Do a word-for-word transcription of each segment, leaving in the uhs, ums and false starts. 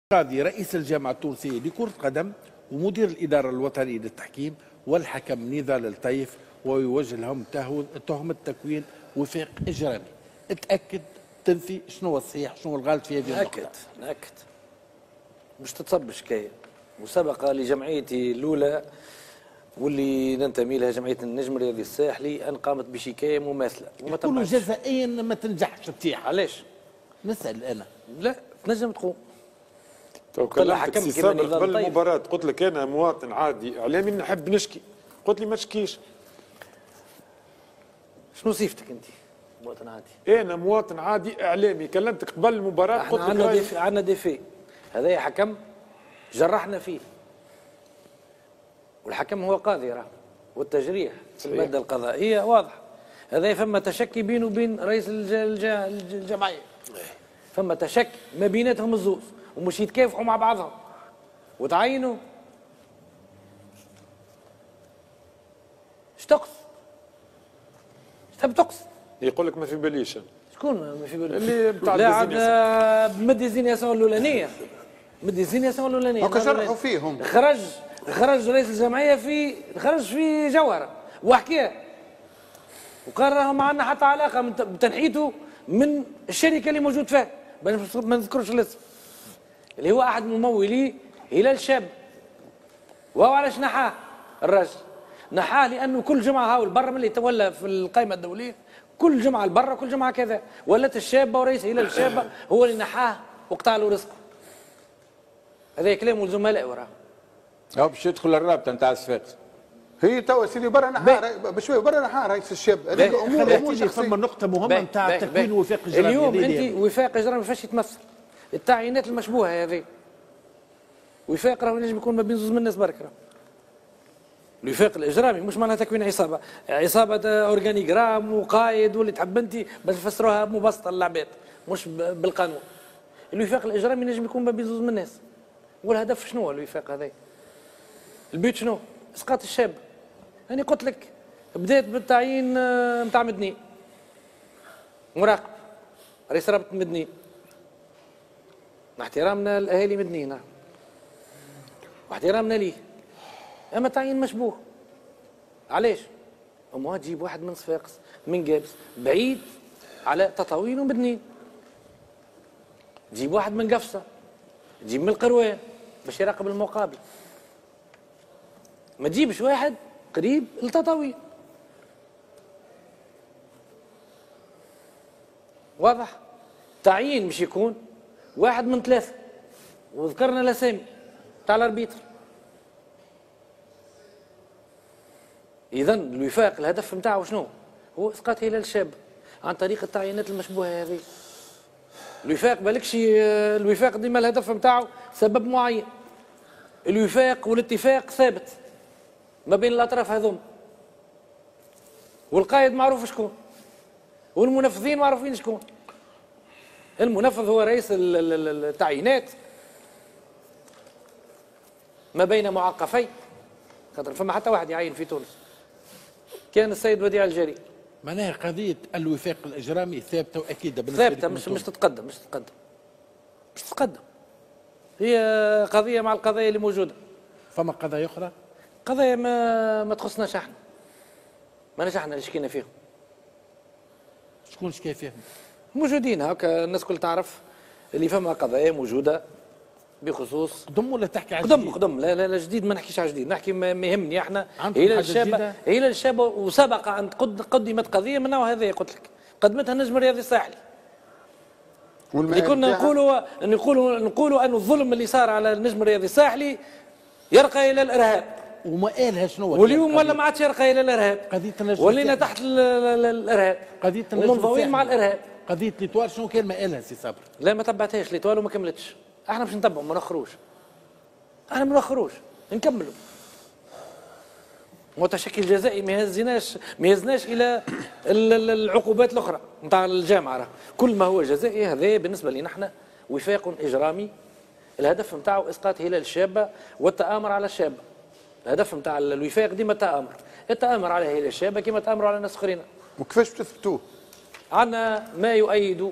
قاضي رئيس الجامعة التونسية لكرة قدم ومدير الإدارة الوطنية للتحكيم والحكم نضال الطيف ويوجه لهم تهمة تكوين وفاق إجرامي. اتأكد تنفي شنو هو الصحيح شنو هو الغلط في هذه النقطة. نأكد نأكد مش تتصب شكاية مسابقة لجمعيتي الأولى واللي ننتمي لها جمعية النجم الرياضي الساحلي أن قامت بشكاية مماثلة وما يقولوا جزائيا ما تنجحش تتيح. علاش؟ نسأل أنا. لا تنجم تقوم. تو كلمتك سي صابر قبل المباراة قلت لك أنا مواطن عادي إعلامي نحب نشكي، قلت لي ما تشكيش. شنو صفتك أنت؟ مواطن عادي. أنا مواطن عادي إعلامي كلمتك قبل المباراة قلت لك عندنا ديفي عندنا ديفي هذا حكم جرحنا فيه. والحكم هو قاضي راه والتجريح في المادة القضائية واضح. هذا فما تشكي بينه وبين رئيس الجمعية. فما تشكي ما بيناتهم الزوز ومش يتكافحوا مع بعضهم وتعينوا. اش تقصد؟ اش تحب تقصد؟ يقول لك ما في باليش. شكون ما في باليش؟ اللي بتاع لا عاد مد الزينياسيون الاولانية مد الزينياسيون الاولانية هكا جرحوا فيهم. خرج خرج رئيس الجمعية في خرج في جوهرة وحكاه وقال راه ما عندنا حتى علاقة بتنحيته من الشركة اللي موجود فيها ما نذكرش الاسم اللي هو احد ممولي هلال الشاب. وهو علاش نحاه الراجل؟ نحاه لانه كل جمعه هاول برا من اللي تولى في القائمه الدوليه كل جمعه لبرا كل جمعه كذا ولات الشابه ورئيس هلال الشابه هو اللي نحاه وقطع له رزقه. هذا كلام الزملاء وراه. هو باش يدخل الرابطه نتاع الصفاقس. هي توا سيدي برا نحار بشويه برا نحار رئيس الشاب. هذيك امور امور شخصيه. ثم نقطه مهمه نتاع تكوين وفاق اجرامي. اليوم انت وفاق اجرامي ما فاش يتمثل. التعيينات المشبوهه هذه وفاق راه ينجم يكون ما بين زوج من الناس برك راه. الوفاق الاجرامي مش معناها تكوين عصابه، عصابه اورجانيغرام وقائد واللي تحب انت باش نفسروها مبسطه للعباد مش بالقانون. الوفاق الاجرامي ينجم يكون ما بين زوج من الناس. والهدف شنو هو الوفاق هذا؟ البيت شنو؟ اسقاط الشاب. انا قلت لك بدات بالتعيين نتاع مدني مراقب رئيس رابطه مدني مع احترامنا الاهالي مدنيين واحترامنا ليه اما تعيين مشبوه. علاش؟ امها تجيب واحد من صفاقس من قابس بعيد على تطاوين ومدنيين، تجيب واحد من قفصه تجيب من القروان باش يراقب المقابل، ما تجيبش واحد قريب لتطاوين. واضح؟ تعيين مش يكون واحد من ثلاثة وذكرنا الأسامي تاع الأربيتر. إذا الوفاق الهدف نتاعو شنو؟ هو إسقاط هلال الشاب عن طريق التعيينات المشبوهة هذه. الوفاق بالكش الوفاق ديما الهدف نتاعو سبب معين. الوفاق والاتفاق ثابت ما بين الأطراف هذوم. والقائد معروف شكون. والمنفذين معروفين شكون. المنفذ هو رئيس التعيينات ما بين معقفين خاطر فما حتى واحد يعين في تونس كان السيد وديع الجري. معناها قضيه الوفاق الاجرامي ثابته واكيده بالنسبه ثابته مش مش تتقدم مش تتقدم مش تتقدم. هي قضيه مع القضايا اللي موجوده. فما قضايا اخرى؟ قضايا ما ما تخصناش احنا. ماناش احنا اللي شكينا فيهم. شكون شكا فيهم؟ موجودين هكا الناس كل تعرف اللي فما قضايا موجوده بخصوص قدم ولا تحكي على قدم قدم لا لا لا جديد ما نحكيش على جديد نحكي ما يهمني احنا هي الشابه هي الشابه وسبق ان قدمت قضيه من نوع هذا قلت لك قدمتها النجم الرياضي الساحلي. اللي كنا نقولوا نقولوا نقولوا ان الظلم اللي صار على النجم الرياضي الساحلي يرقى الى الارهاب. وما قالها شنو واليوم ولا ما عادش يرقى الى الارهاب. قضيه النجم ولينا تحت الارهاب. قضيه النجم ومنضوين مع الارهاب. قضيه ليتوال شنو كان ما قالها سي صبري؟ لا ما تبعتهاش ليتوال وما كملتش. احنا باش نتبعوا ما نخروش. احنا ما نخروش نكملوا. متشكل جزائي ما يهزناش ما يهزناش الى العقوبات الاخرى نتاع الجامعه راه كل ما هو جزائي هذا بالنسبه لنا احنا وفاق اجرامي. الهدف نتاعو اسقاط هلال الشابه والتآمر على الشابه. الهدف نتاع الوفاق ديما التآمر، التآمر على هلال الشابه كما تآمروا على ناس اخرين. وكيفاش تثبتوه؟ عندنا ما يؤيد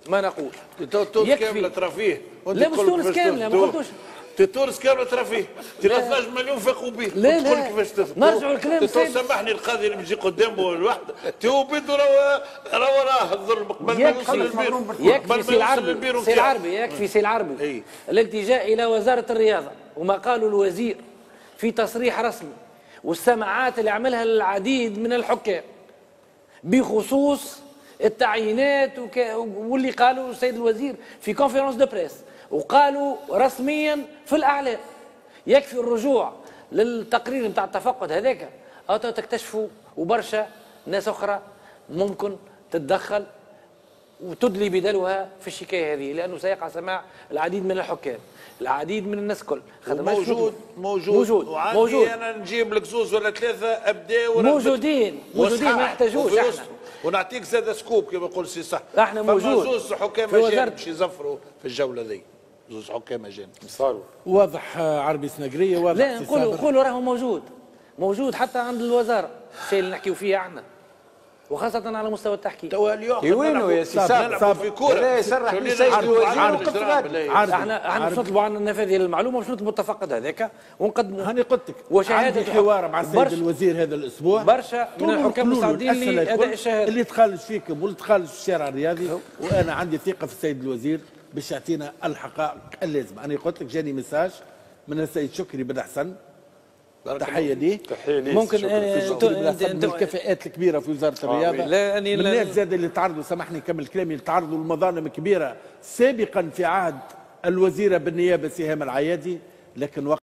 ما نقول. تونس كامله ترى فيه. لا مش تونس كامله ما قلتوش. تونس كامله ترى فيه. اثناش مليون فاقوا به. لا لا كيفاش نرجعوا للكلام السيد. سامحني القاضي اللي بيجي قدامه الواحد تو بده راه راه الظلم قبل ما يوصل للبيرو. يكفي سي العربي سي العربي يكفي سي العربي الالتجاء الى وزاره الرياضه وما قاله الوزير في تصريح رسمي والسماعات اللي عملها العديد من الحكام بخصوص التعيينات وك... واللي قالوا السيد الوزير في كونفرنس دو بريس وقالوا رسميا في الاعلام. يكفي الرجوع للتقرير نتاع التفقد هذاك او تكتشفوا وبرشا ناس اخرى ممكن تتدخل وتدلي بدلوها في الشكايه هذه لانه سيقع سماع العديد من الحكام العديد من الناس الكل. موجود موجود موجود موجود انا نجيب لك زوز ولا ثلاثه ابدا موجودين موجودين ما يحتاجوش احنا ونعطيك زاد سكوب كما يقول سي صح. احنا موجود زوز حكام اجانب باش يزفروا في الجوله ذي زوز حكام اجانب صاروا واضح. عربي سنقريه واضح. لا نقولوا نقولوا راهو موجود موجود حتى عند الوزاره الشيء اللي نحكيو فيه احنا وخاصة على مستوى التحكيم. توا اليوم وينو يا سي صابر في كورة. لا يصرح لي سيد الوزير. احنا احنا باش نطلبوا عنا النفاذ للمعلومة باش نطلبوا التفقد هذاك ونقدموا. هاني قلت لك وشهادة حوار مع السيد الوزير هذا الاسبوع. برشا من الحكام مستعدين لاداء الشهادة. اللي تخالج فيكم واللي تخالج في الشارع الرياضي وانا عندي ثقة في السيد الوزير باش يعطينا الحقائق اللازمة. انا قلت لك جاني ميساج من السيد شكري بن حسن تحيه ليه تحيه ليه ممكن من الكفاءات الكبيره في وزاره الرياضه لا من الناس زاد اللي تعرضوا سامحني نكمل كلامي اللي تعرضوا لمظالم كبيره سابقا في عهد الوزيره بالنيابه سهام العيادي لكن